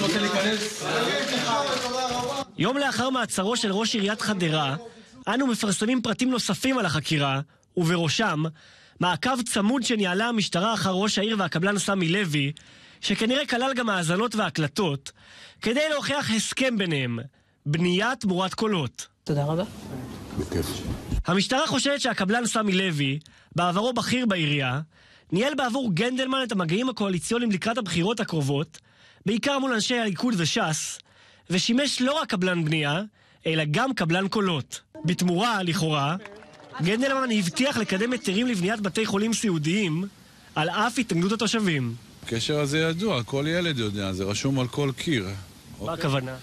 יום לאחר מעצרו של ראש עיריית חדרה, אנו מפרסמים פרטים נוספים על החקירה, ובראשם מעקב צמוד שניהלה המשטרה אחר ראש העיר והקבלן סמי לוי, שכנראה כלל גם האזנות והקלטות, כדי להוכיח הסכם ביניהם, בנייה תמורת קולות. תודה רבה. בכיף. המשטרה חושבת שהקבלן סמי לוי, בעברו בכיר בעירייה, ניהל בעבור גנדלמן את המגעים הקואליציוניים לקראת הבחירות הקרובות, בעיקר מול אנשי הליכוד וש"ס, ושימש לא רק קבלן בנייה, אלא גם קבלן קולות. בתמורה, לכאורה, גנדלמן הבטיח לקדם היתרים לבניית בתי חולים סיעודיים, על אף התנגדות התושבים. הקשר הזה ידוע, כל ילד יודע, זה רשום על כל קיר. מה הכוונה?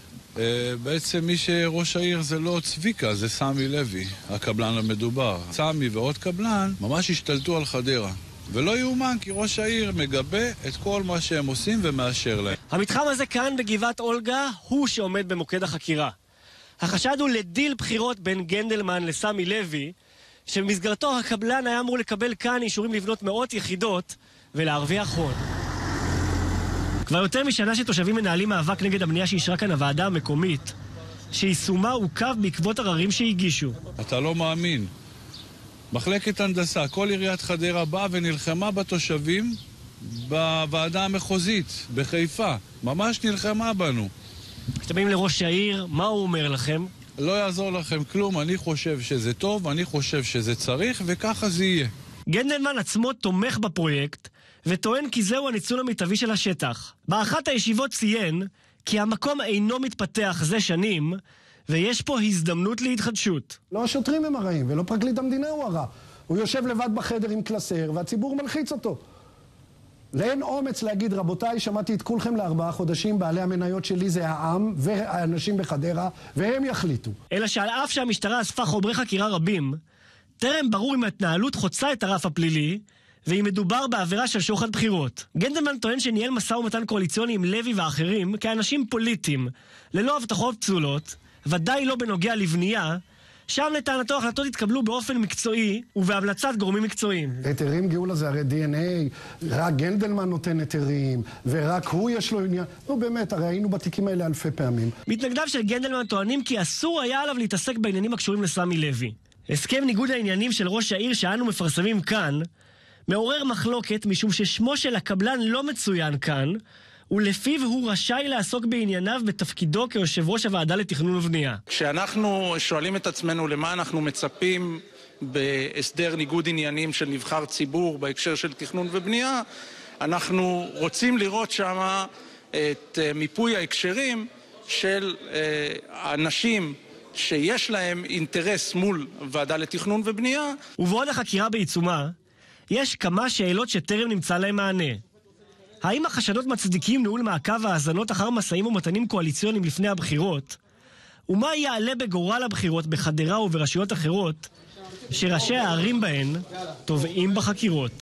בעצם מי שראש העיר זה לא צביקה, זה סמי לוי, הקבלן המדובר. סמי ועוד קבלן ממש השתלטו על חדרה. ולא יאומן כי ראש העיר מגבה את כל מה שהם עושים ומאשר להם. המתחם הזה כאן בגבעת אולגה הוא שעומד במוקד החקירה. החשד הוא לדיל בחירות בין גנדלמן לסמי לוי, שבמסגרתו הקבלן היה אמור לקבל כאן אישורים לבנות מאות יחידות ולהרוויח הון. כבר יותר משנה שתושבים מנהלים מאבק נגד הבנייה שאישרה כאן הוועדה המקומית, שיישומה עוכב בעקבות עררים שהגישו. אתה לא מאמין. מחלקת הנדסה, כל עיריית חדרה באה ונלחמה בתושבים בוועדה המחוזית, בחיפה. ממש נלחמה בנו. כשאתם באים לראש העיר, מה הוא אומר לכם? לא יעזור לכם כלום, אני חושב שזה טוב, אני חושב שזה צריך, וככה זה יהיה. גנדלמן עצמו תומך בפרויקט, וטוען כי זהו הניצול המיטבי של השטח. באחת הישיבות ציין כי המקום אינו מתפתח זה שנים, ויש פה הזדמנות להתחדשות. לא השוטרים הם הרעים, ולא פרקליט המדינה הוא הרע. הוא יושב לבד בחדר עם קלסר, והציבור מלחיץ אותו. לאין אומץ להגיד, רבותיי, שמעתי את כולכם ל4 חודשים, בעלי המניות שלי זה העם והאנשים בחדרה, והם יחליטו. אלא שעל אף שהמשטרה אספה חומרי חקירה רבים, טרם ברור אם ההתנהלות חוצה את הרף הפלילי, ואם מדובר בעבירה של שוחד בחירות. גנדלמן טוען שניהל משא ומתן קואליציוני עם לוי ואחרים כאנשים פוליטיים, ללא הבטחות פסולות, ודאי לא בנוגע לבנייה, שם לטענתו החלטות התקבלו באופן מקצועי ובהמלצת גורמים מקצועיים. היתרים גאולה זה הרי DNA, רק גנדלמן נותן היתרים, ורק הוא יש לו עניין. נו באמת, הרי היינו בתיקים האלה אלפי פעמים. מתנגדיו של גנדלמן טוענים כי אסור היה עליו להתעסק בעניינים הקשורים לסמי לוי. הסכם ניגוד העניינים של ראש העיר שאנו מפרסמים כאן, מעורר מחלוקת משום ששמו של הקבלן לא מצוין כאן, ולפיו הוא רשאי לעסוק בענייניו בתפקידו כיושב ראש הוועדה לתכנון ובנייה. כשאנחנו שואלים את עצמנו למה אנחנו מצפים בהסדר ניגוד עניינים של נבחר ציבור בהקשר של תכנון ובנייה, אנחנו רוצים לראות שם את מיפוי ההקשרים של אנשים שיש להם אינטרס מול ועדה לתכנון ובנייה. ובעוד החקירה בעיצומה, יש כמה שאלות שטרם נמצא להם מענה. האם החשדות מצדיקים ניהול מעקב האזנות אחר משאים ומתנים קואליציוניים לפני הבחירות? ומה יעלה בגורל הבחירות בחדרה וברשויות אחרות, שראשי הערים בהן תובעים בחקירות?